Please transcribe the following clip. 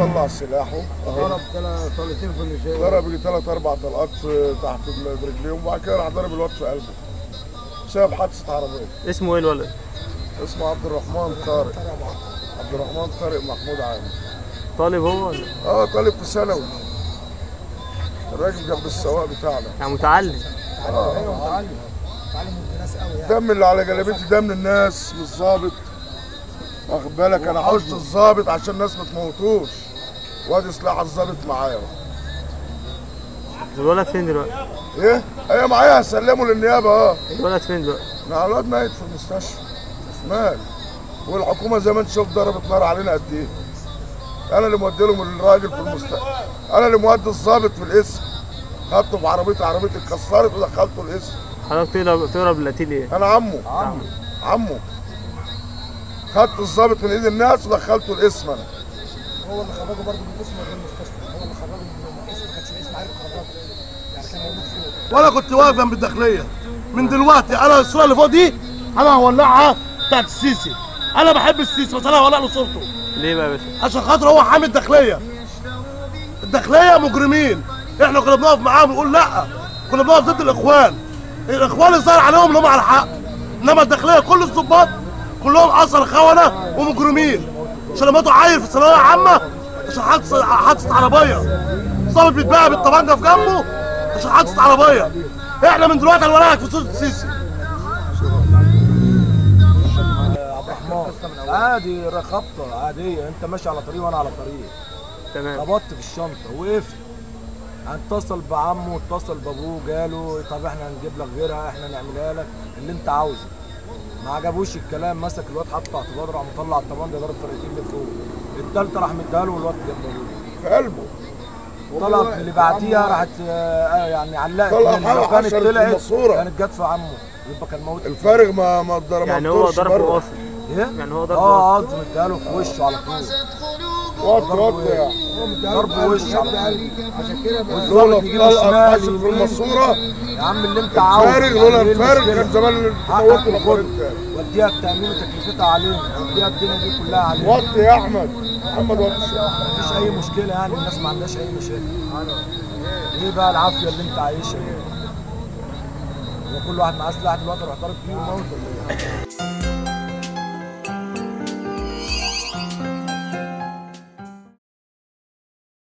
طلع سلاحه اهو. ضرب طلقتين في اللسان. ضرب يجي 3 4 طلقات تحت رجليهم، وبعد كده راح ضرب الواد في قلبه بسبب حادثه عربيه. اسمه ايه الولد؟ اسمه عبد الرحمن طارق. عبد الرحمن طارق محمود عامر. طالب هو ولا؟ طالب في ثانوي. الراجل جنب السواق بتاعنا. يعني متعلم. ايوه متعلم من الناس قوي يعني. الدم اللي على جلابيتي ده من الناس، مش ظابط. واخد بالك، انا حوشت الظابط عشان الناس ما تموتوش. وادي سلاح الظابط معايا. الولد فين دلوقتي؟ ايه؟ ايوه معايا، هسلمه للنيابه. الولد فين دلوقتي؟ الواد ميت في المستشفى. مال. والحكومه زي ما انت شفت ضربت نار علينا قد ايه. انا اللي مودي لهم الراجل في المستشفى. انا اللي مودي الظابط في القسم. خدته في عربيتي اتكسرت ودخلته القسم. حضرتك تهرب القتيل ايه؟ انا عمه. خدت الظابط من ايد الناس ودخلته القسم انا. هو اللي خرجه برضه من القسم ولا المستشفى؟ هو اللي خرجه من القسم، ما كانش القسم عارف يخرجه. يعني كان موجود فوق. وانا كنت واقف جنب الداخليه. من دلوقتي انا الصوره اللي فوق دي انا هولعها بتاعت السيسي. انا بحب السيسي بس انا هولع له صورته. ليه بقى يا باشا؟ عشان خاطر هو حامي الداخليه. الداخليه مجرمين. احنا كنا بنقف معاهم ونقول لا. كنا بنقف ضد الاخوان. الاخوان الظاهر عليهم ان هم على الحق. انما الداخليه كل الضباط كلهم اصلا خونه ومجرمين. عشان ماتوا عيل في ثانويه عامه عشان حادثه عربيه. ظابط بيتباع بالطبنجه في جنبه عشان حادثه عربيه. احنا من دلوقتي هنولعك في صوره السيسي. عبد الرحمن عادي، خبطه عاديه، انت ماشي على طريق وانا على طريق. تمام. خبطت في الشنطه، وقفت. اتصل بعمه، اتصل بابوه، جاله طب احنا هنجيب لك غيرها، احنا نعملها لك اللي انت عاوزه. ما عجبوش الكلام، مسك الواد حطه اعتبار، راح مطلع الطبنجه ضرب طلقتين لفوق. التالتة راح مديها له والواد جنب ابوه. في قلبه. طلع اللي بعديها راحت يعني علقت. لو كانت طلعت كانت جت في عمه يبقى كان موت. الفارغ ما اتضربش. يعني هو ضربه قاصد. ايه؟ يعني هو ضربه قاصد. قصدي مديها له في وشه على طول. وطي يعني. ضرب وش على طول. عشان كده لولا الطلقه اتحشت في الماسوره يا عم اللي انت عاوزه. الفارغ، لولا الفارغ كان زمان موته مخرج. وديها التأمين وتكلفتها علينا، وديها الدنيا دي كلها علينا. وطي يا احمد. محمد وطي. مفيش أي مشكلة يعني، الناس ما عندهاش أي مشاكل. إيه بقى العافية اللي أنت عايشها دي؟ هو كل واحد معاه سلاح دلوقتي يروح ضارب فيه وموت ولا إيه؟